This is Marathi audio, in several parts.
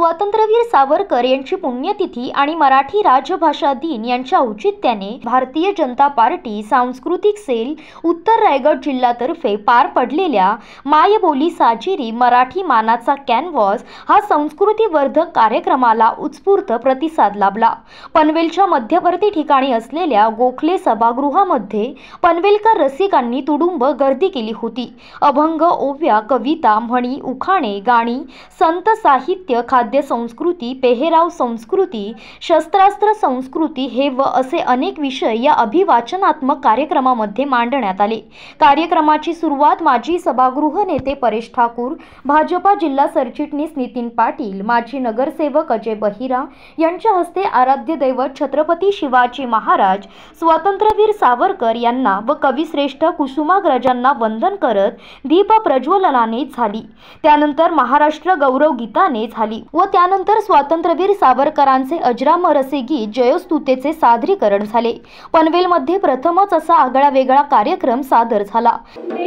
स्वातंत्र्यवीर सावरकर यांची पुण्यतिथी आणि मराठी राजभाषा दिन यांच्या औचित्याने भारतीय जनता पार्टी सांस्कृतिक सेल उत्तर रायगड जिल्ह्यातर्फे पार पडलेल्या मायबोली साजिरी मराठी मानाचा कॅनव्हास हा संस्कृतीवर्धक कार्यक्रमाला उत्स्फूर्त प्रतिसाद लाभला। पनवेलच्या मध्यवर्ती ठिकाणी असलेल्या गोखले सभागृहामध्ये पनवेलकर रसिकांनी तुडुंब गर्दी केली होती। अभंग, ओव्या, कविता, म्हणी, उखाणे, गाणी, संत साहित्य, खाद्य संस्कृती, पेहराव संस्कृती, शस्त्रास्त्र संस्कृती हे व असे अनेक विषय या अभिवाचनात्मक कार्यक्रमामध्ये मांडण्यात आले। कार्यक्रमाची सुरुवात माजी सभागृह नेते परेश ठाकूर, भाजपा जिल्हा सरचिटणीस नितीन पाटील, माजी नगरसेवक अजय बहिरा यांच्या हस्ते आराध्य दैवत छत्रपती शिवाजी महाराज, स्वातंत्र्यवीर सावरकर यांना व कविश्रेष्ठ कुसुमाग्रजांना वंदन करत दीप प्रज्वलनाने झाली। त्यानंतर महाराष्ट्र गौरव गीताने झाली व त्यानंतर स्वातंत्र्यवीर सावरकरांचे अजरामर असे गीत जयोस्तुतेचे सादरीकरण झाले। पनवेलमध्ये प्रथमच असा आगळा वेगळा कार्यक्रम सादर झाला।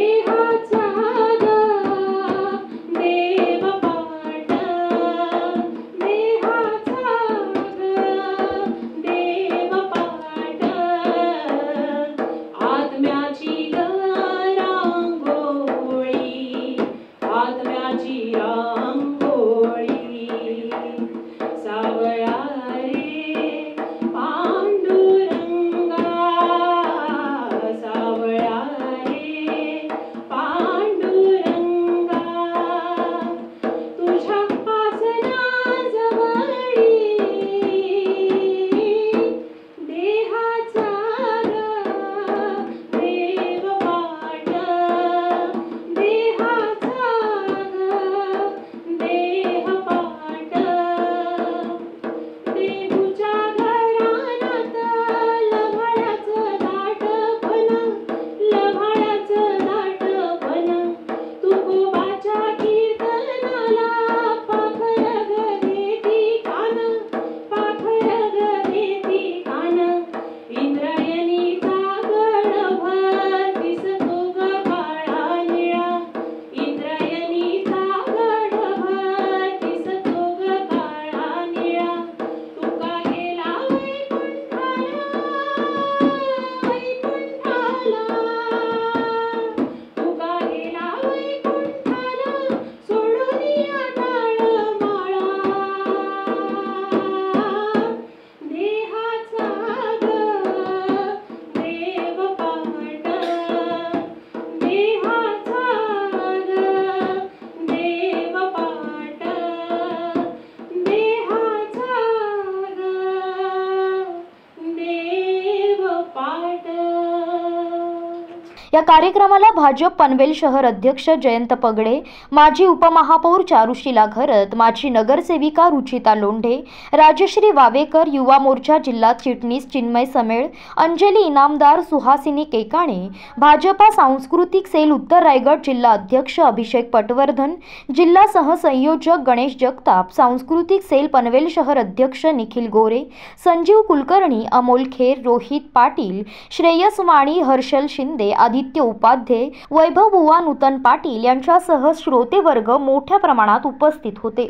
या कार्यक्रमाला भाजप पनवेल शहर अध्यक्ष जयंत पगडे, माजी उपमहापौर चारुशीला घरत, माजी नगरसेविका रुचिता लोंढे, राजश्री वावेकर, युवा मोर्चा जिल्हा चिटणीस चिन्मय समेळ, अंजली इनामदार, सुहासिनी केकाणे, भाजपा सांस्कृतिक सेल उत्तर रायगड जिल्हा अध्यक्ष अभिषेक पटवर्धन, जिल्हा सहसंयोजक गणेश जगताप, सांस्कृतिक सेल पनवेल शहर अध्यक्ष निखिल गोरे, संजीव कुलकर्णी, अमोल खेर, रोहित पाटील, श्रेयस वाणी, हर्षल शिंदे, आदित्य उपाध्ये, वैभव बुवा, नूतन पाटील यांच्यासह श्रोतेवर्ग मोठ्या प्रमाणात उपस्थित होते।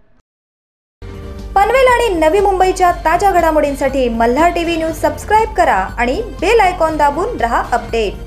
पनवेल आणि नवी मुंबईच्या ताज्या घडामोडींसाठी मल्हार टीव्ही न्यूज सबस्क्राइब करा आणि बेल आयकॉन दाबून रहा अपडेट।